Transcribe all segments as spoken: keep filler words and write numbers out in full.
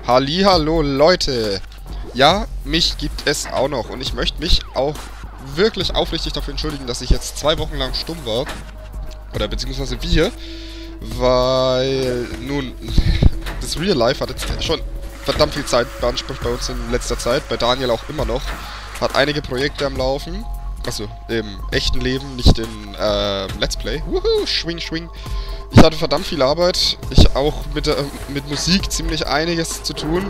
Hallihallo Leute! Ja, mich gibt es auch noch und ich möchte mich auch wirklich aufrichtig dafür entschuldigen, dass ich jetzt zwei Wochen lang stumm war. Oder beziehungsweise wir, weil nun, das Real Life hat jetzt schon verdammt viel Zeit beansprucht bei uns in letzter Zeit, bei Daniel auch immer noch. Hat einige Projekte am Laufen, also im echten Leben, nicht in äh, Let's Play. Wuhu, schwing, schwing. Ich hatte verdammt viel Arbeit, ich auch mit, äh, mit Musik ziemlich einiges zu tun.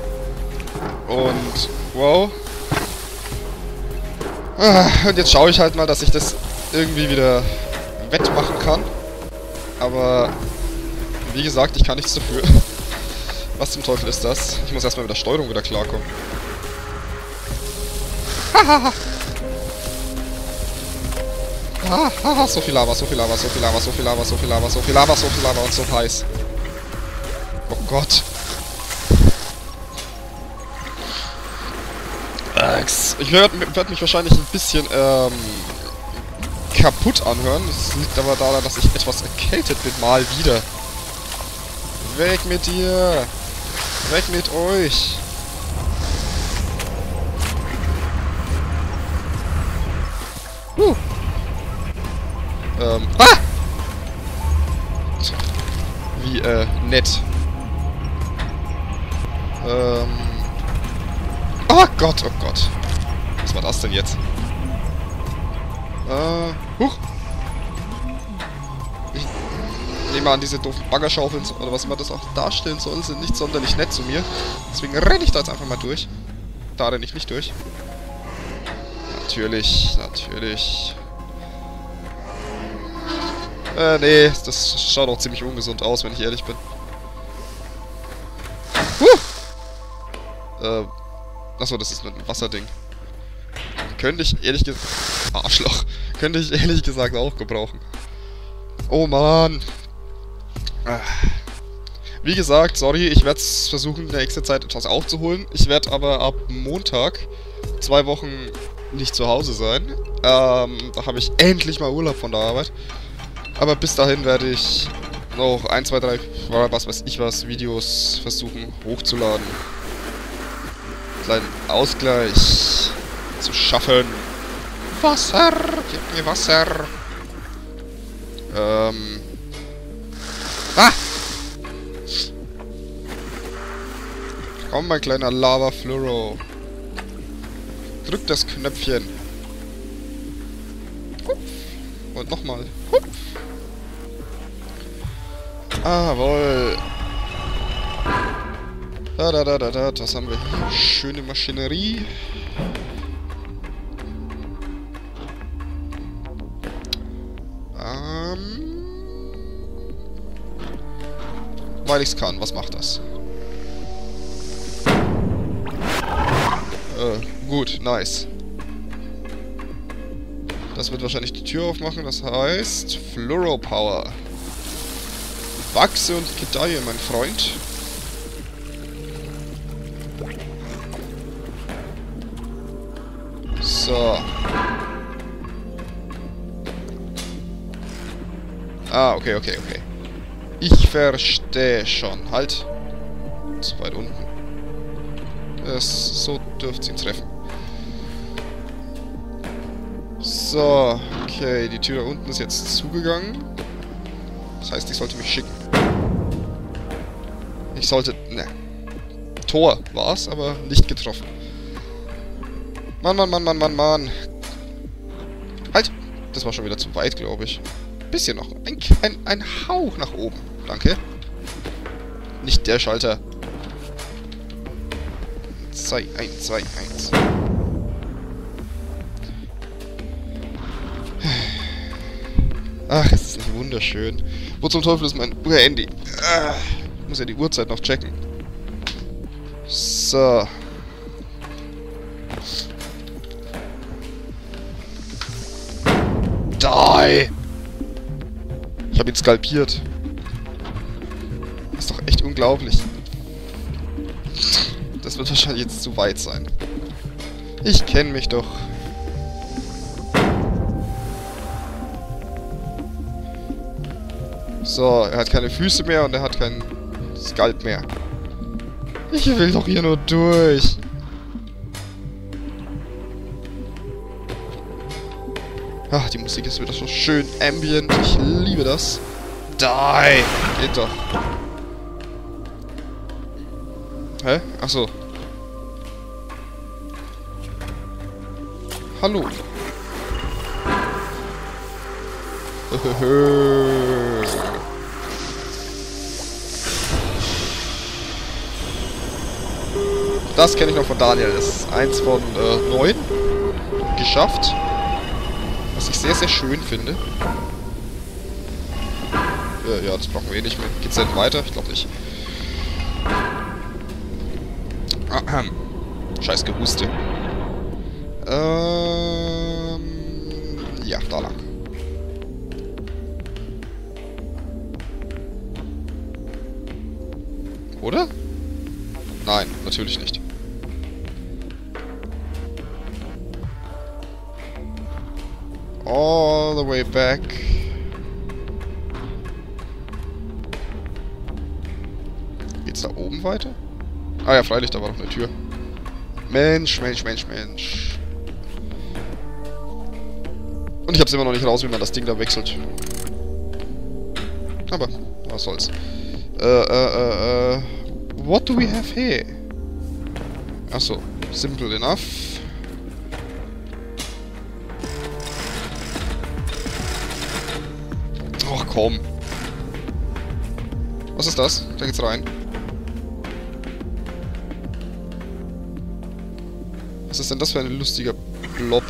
Und, wow. Ah, und jetzt schaue ich halt mal, dass ich das irgendwie wieder wettmachen kann. Aber, wie gesagt, ich kann nichts dafür. Was zum Teufel ist das? Ich muss erstmal mit der Steuerung wieder klarkommen. Hahaha. Ah, ah, so viel Lava, so viel Lava, so viel Lava, so viel Lava, so viel Lava, so viel Lava, so viel Lava und so heiß. Oh Gott. Ich werde werd mich wahrscheinlich ein bisschen ähm, kaputt anhören. Das liegt aber daran, dass ich etwas erkältet bin, mal wieder. Weg mit dir! Weg mit euch! Huh. Ähm, ah! Wie, äh, nett. Ähm... Oh Gott, oh Gott. Was war das denn jetzt? Äh, huch! Ich nehme an, diese doofen Baggerschaufeln, oder was immer das auch darstellen soll, sind nicht sonderlich nett zu mir. Deswegen renne ich da jetzt einfach mal durch. Da renne ich nicht durch. Natürlich, natürlich. Äh, nee, das schaut auch ziemlich ungesund aus, wenn ich ehrlich bin. Huh! Äh, achso, das ist ein Wasserding. Könnte ich ehrlich gesagt... Arschloch. Könnte ich ehrlich gesagt auch gebrauchen. Oh Mann. Wie gesagt, sorry, ich werde es versuchen, in der nächsten Zeit etwas aufzuholen. Ich werde aber ab Montag zwei Wochen nicht zu Hause sein. Ähm, da habe ich endlich mal Urlaub von der Arbeit. Aber bis dahin werde ich noch ein, zwei, drei, was weiß ich was, Videos versuchen hochzuladen. Kleinen Ausgleich zu schaffen. Wasser! Gib mir Wasser! Ähm... Ah! Komm, mein kleiner Lava-Fluoro. Drück das Knöpfchen. Hupf. Und nochmal. Hupf. Jawohl. Da, da, da, da, da. Was haben wir hier? Schöne Maschinerie. Ähm... Weil ich's kann. Was macht das? Äh, gut, nice. Das wird wahrscheinlich die Tür aufmachen, das heißt Fluoro Power. Wachse und gedeihe, mein Freund. So. Ah, okay, okay, okay. Ich verstehe schon. Halt. Zu weit unten. Das, so dürfte sie ihn treffen. So, okay, die Tür da unten ist jetzt zugegangen. Das heißt, ich sollte mich schicken. Ich sollte... Ne. Tor war's, aber nicht getroffen. Mann, Mann, Mann, Mann, Mann, Mann. Halt! Das war schon wieder zu weit, glaube ich. Bisschen noch. Ein, ein, ein Hauch nach oben. Danke. Nicht der Schalter. zwei, eins, zwei, eins. Ach, es ist nicht wunderschön. Wo zum Teufel ist mein Uhr-Handy? Ah, ich muss ja die Uhrzeit noch checken. So. Die! Ich habe ihn skalpiert. Das ist doch echt unglaublich. Das wird wahrscheinlich jetzt zu weit sein. Ich kenne mich doch. So, er hat keine Füße mehr und er hat keinen Skalp mehr. Ich will doch hier nur durch. Ach, die Musik ist wieder so schön ambient. Ich liebe das. Die! Geht doch. Hä? Achso. Hallo. Das kenne ich noch von Daniel. Das ist eins von äh, neun. Geschafft. Was ich sehr, sehr schön finde. Äh, ja, das brauchen wir eh nicht mehr. Geht's denn weiter? Ich glaube nicht. Ahem. Scheiß Gehuste. Ähm... Ja, da lang. Oder? Nein, natürlich nicht. All the way back. Geht's da oben weiter? Ah ja, freilich, da war noch eine Tür. Mensch, Mensch, Mensch, Mensch. Und ich hab's immer noch nicht raus, wie man das Ding da wechselt. Aber, was soll's. Äh, äh, äh, what do we have here? Achso, simple enough. Ach komm. Was ist das? Da geht's rein. Was ist denn das für ein lustiger Blob?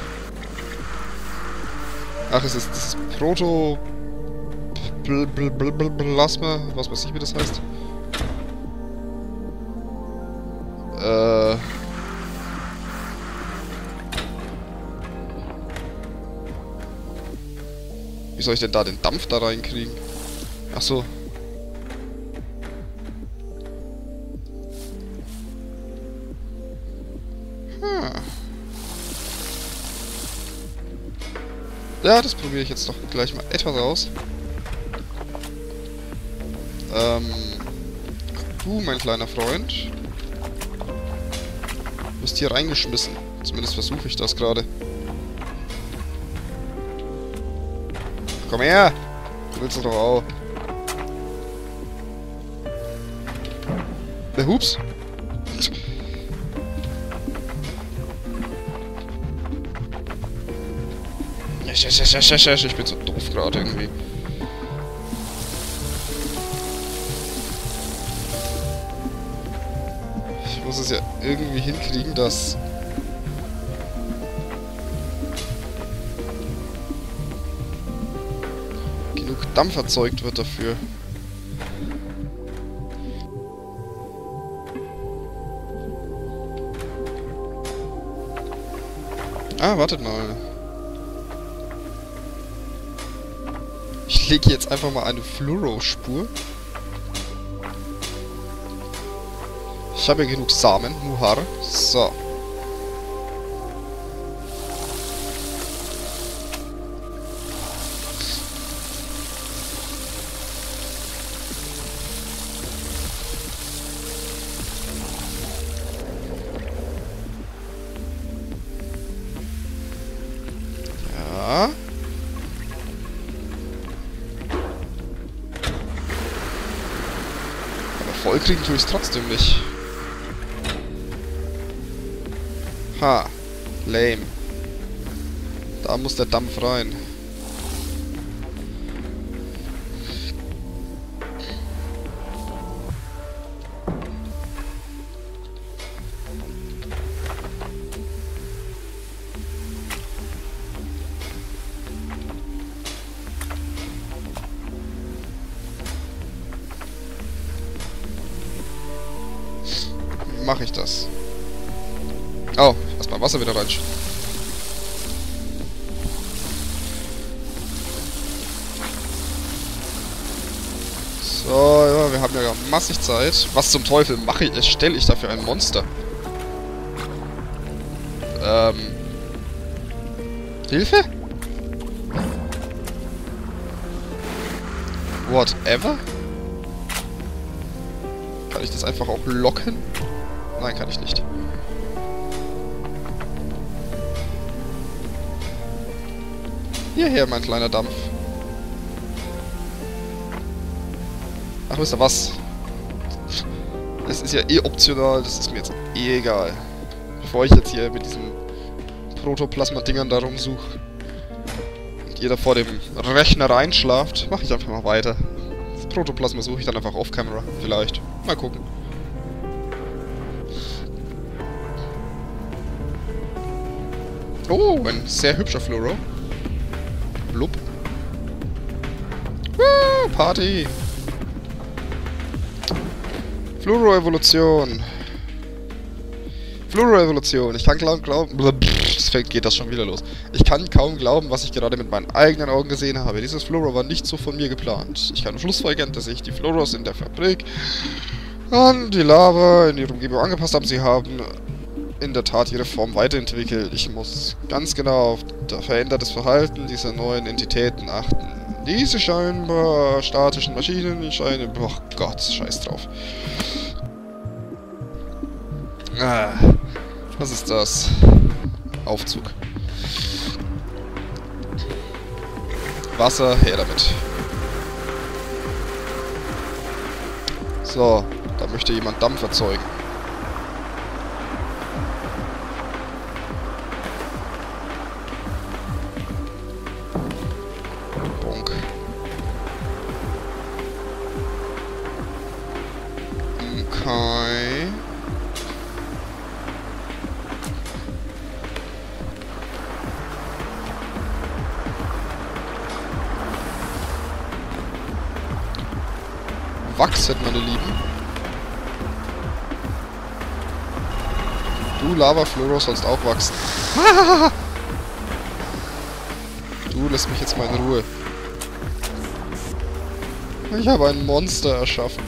Ach, es ist das ist Proto... Bl bl bl bl Plasma, was weiß ich, wie das heißt. Äh... Wie soll ich denn da den Dampf da reinkriegen? Ach so. Hm. Ja, das probiere ich jetzt doch gleich mal etwas aus. Ähm, du, mein kleiner Freund, bist hier reingeschmissen. Zumindest versuche ich das gerade. Komm her! Du willst doch auch. Der Hups. Ich bin so doof gerade irgendwie. Ich muss es ja irgendwie hinkriegen, dass... genug Dampf erzeugt wird dafür. Ah, wartet mal. Ich lege jetzt einfach mal eine Fluoro-Spur. Ich habe ja genug Samen, Muhar. So. Ja. Aber voll kriegen tue ich es trotzdem nicht. Ha. Lame. Da muss der Dampf rein. Mache ich das. Oh, erstmal Wasser wieder reinschütten. So, ja, wir haben ja massig Zeit. Was zum Teufel mache ich, stelle ich da für ein Monster? Ähm... Hilfe? Whatever? Kann ich das einfach auch locken? Nein, kann ich nicht. Hierher, mein kleiner Dampf. Ach, wisst ihr was? Das ist ja eh optional, das ist mir jetzt eh egal. Bevor ich jetzt hier mit diesen Protoplasma-Dingern da rumsuche und ihr da vor dem Rechner reinschlaft, mache ich einfach mal weiter. Das Protoplasma suche ich dann einfach off-camera, vielleicht. Mal gucken. Oh, ein sehr hübscher Fluoro. Blub. Woo, Party! Fluoro-Evolution. Fluoro-Evolution. Ich kann kaum glauben... Das geht das schon wieder los. Ich kann kaum glauben, was ich gerade mit meinen eigenen Augen gesehen habe. Dieses Fluoro war nicht so von mir geplant. Ich kann schlussfolgern, dass sich die Fluoros in der Fabrik an die Lava in ihrer Umgebung angepasst haben. Sie haben in der Tat ihre Form weiterentwickelt. Ich muss ganz genau auf das verändertes Verhalten dieser neuen Entitäten achten. Diese scheinbar statischen Maschinen scheinen... Oh Gott, scheiß drauf. Ah, was ist das? Aufzug. Wasser, her damit. So, da möchte jemand Dampf erzeugen. Bonk. Okay. Wachset, meine Lieben. Du, Lava-Fluoro, sollst auch wachsen. Du lässt mich jetzt mal in Ruhe. Ich habe ein Monster erschaffen.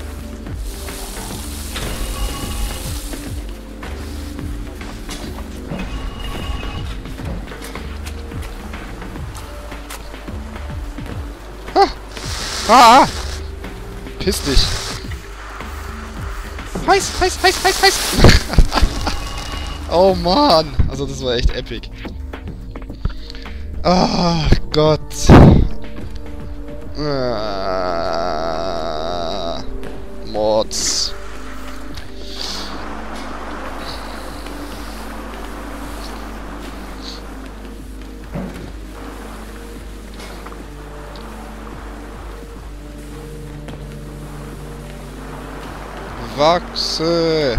Ah! Ah! Piss dich. Heiß, heiß, heiß, heiß, heiß. Oh Mann. Also das war echt epic. Ach Gott. Ah, Mods. Wachse!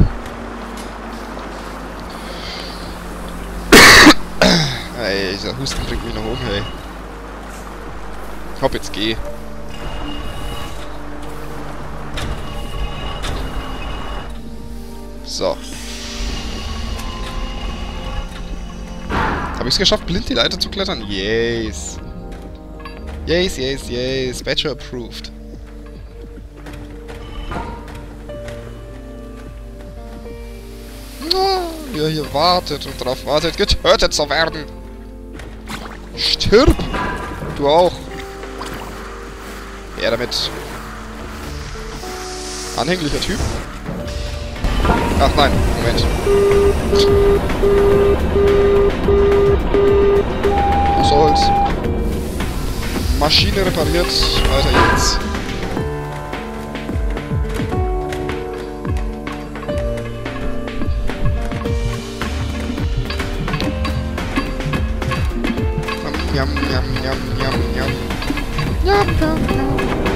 Ey, dieser Husten bringt mich noch um, hey. Ich hoffe, jetzt geh. So. Habe ich es geschafft, blind die Leiter zu klettern? Yes. Yes, yes, yes. Badger approved. Wer hier wartet und darauf wartet, getötet zu werden. Stirb! Du auch. Her damit. Anhänglicher Typ. Ach nein, Moment. Was soll's? Maschine repariert. Weiter geht's. Yum, yum, yum, yum, yum. Yum, yum, yum.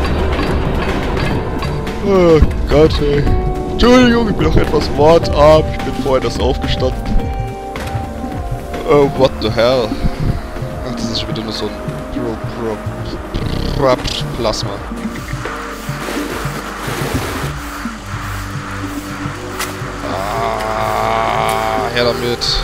Oh Gott, ey. Entschuldigung, ich bin noch etwas wortarm. Ich bin vorher erst aufgestanden. Oh, what the hell? Ach, das ist schon wieder nur so ein Pro, Pro, Pro, Plasma. Ah, her damit.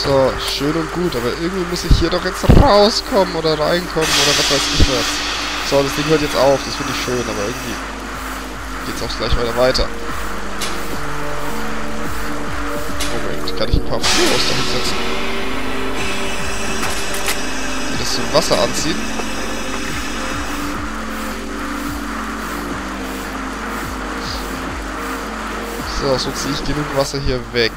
So, schön und gut, aber irgendwie muss ich hier doch jetzt rauskommen oder reinkommen oder was weiß ich was. So, das Ding hört jetzt auf, das finde ich schön, aber irgendwie geht's auch gleich weiter weiter. Moment, kann ich ein paar Flows da hinsetzen? Die das zum Wasser anziehen? So, so ziehe ich genug Wasser hier weg.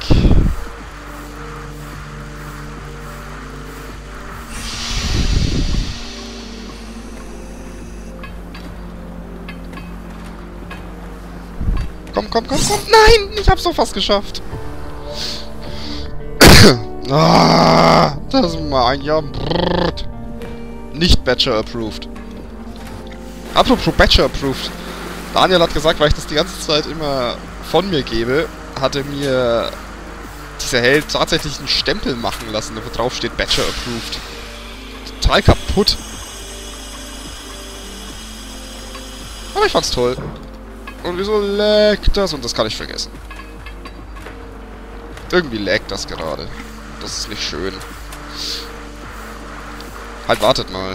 Komm, komm, komm, komm. Nein, ich hab's doch fast geschafft. Ah, das ist mal ein Jahr. Brrrt. Nicht Bachelor approved. Apropos Bachelor approved. Daniel hat gesagt, weil ich das die ganze Zeit immer von mir gebe, hatte mir dieser Held tatsächlich einen Stempel machen lassen, wo drauf steht Bachelor approved. Total kaputt. Aber ich fand's toll. Und wieso laggt das? Und das kann ich vergessen. Irgendwie laggt das gerade. Das ist nicht schön. Halt, wartet mal.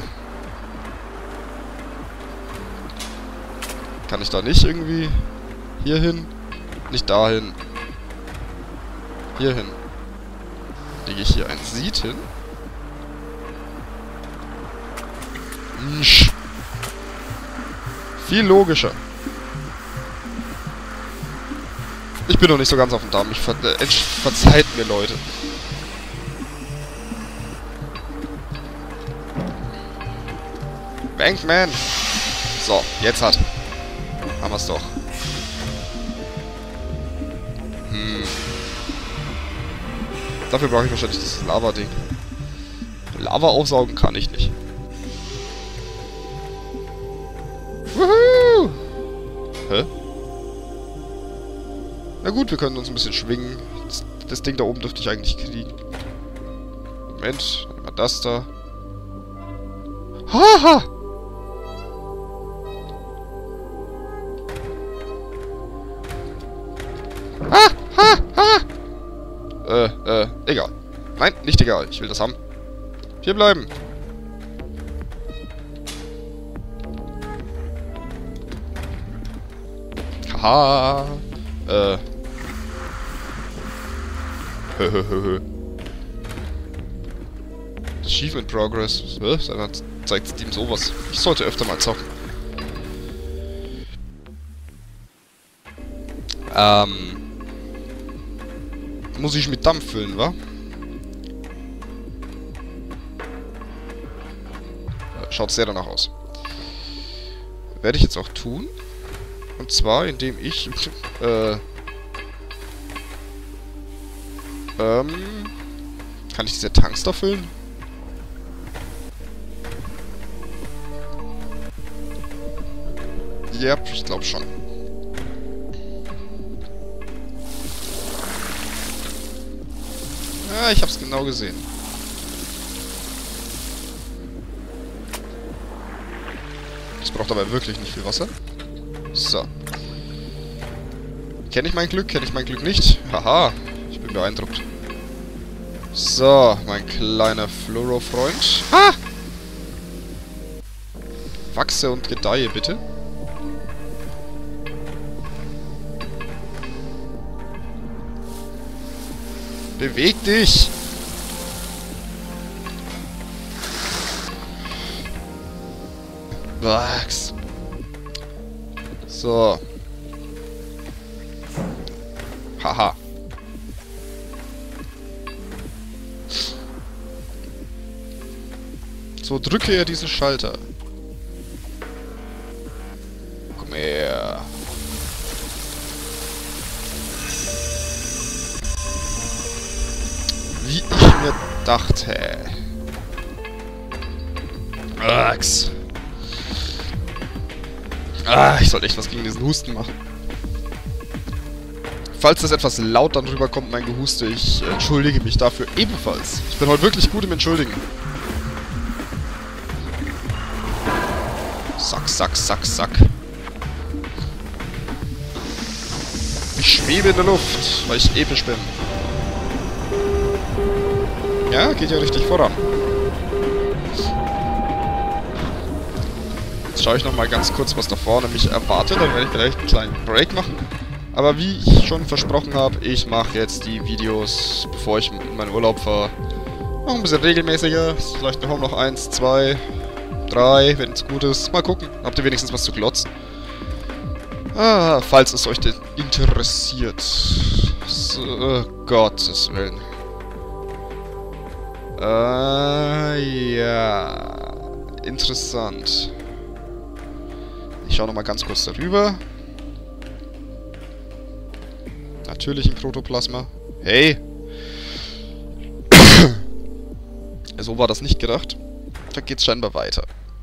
Kann ich da nicht irgendwie hier hin? Nicht dahin. Hier hin. Lege ich hier ein Seed hin? Msch. Viel logischer. Ich bin noch nicht so ganz auf dem Damm. Ich ver äh, verzeiht mir, Leute. Bankman! So, jetzt hat. Haben wir's doch. Hm. Dafür brauche ich wahrscheinlich dieses Lava-Ding. Lava aufsaugen kann ich nicht. Wuhu! Hä? Na gut, wir können uns ein bisschen schwingen. Das, das Ding da oben dürfte ich eigentlich kriegen. Moment, mal das da. Haha! Ah, ha, ha! Äh, äh, egal. Nein, nicht egal. Ich will das haben. Hier bleiben. Haha. Äh. Höhöhöhö. Achievement Progress. Hä? Dann zeigt Steam sowas. Ich sollte öfter mal zocken. Ähm. Muss ich mit Dampf füllen, wa? Schaut sehr danach aus. Werde ich jetzt auch tun. Und zwar, indem ich... Äh... Ähm... Kann ich diese Tanks da füllen? Ja, yep, ich glaube schon. Ja, ich hab's genau gesehen. Das braucht aber wirklich nicht viel Wasser. So. Kenne ich mein Glück? Kenne ich mein Glück nicht? Haha, ich bin beeindruckt. So, mein kleiner Fluoro-Freund. Ah! Wachse und gedeihe, bitte. Beweg dich! Wachs. So. Haha. So, drücke er diesen Schalter. Komm her. Wie ich mir dachte. Ax. Ah, ich sollte echt was gegen diesen Husten machen. Falls das etwas laut dann rüberkommt, mein Gehuste, ich entschuldige mich dafür ebenfalls. Ich bin heute wirklich gut im Entschuldigen. Sack, sack, sack, sack. Ich schwebe in der Luft, weil ich episch bin. Ja, geht ja richtig voran. Jetzt schaue ich nochmal ganz kurz, was da vorne mich erwartet. Dann werde ich vielleicht einen kleinen Break machen. Aber wie ich schon versprochen habe, ich mache jetzt die Videos, bevor ich in meinen Urlaub fahre, noch ein bisschen regelmäßiger. Vielleicht noch noch eins, zwei, drei, wenn es gut ist. Mal gucken. Habt ihr wenigstens was zu glotzen? Ah, falls es euch denn interessiert. So, oh, Gottes Willen. Äh, ja. Interessant. Ich schaue nochmal ganz kurz darüber. Natürlich ein Protoplasma. Hey! So war das nicht gedacht. Da geht's scheinbar weiter.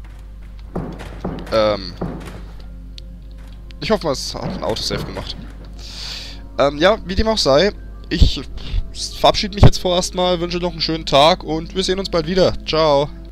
Ähm. Ich hoffe mal, es hat ein Autosave gemacht. Ähm, ja, wie dem auch sei. Ich verabschiede mich jetzt vorerst mal, wünsche noch einen schönen Tag und wir sehen uns bald wieder. Ciao!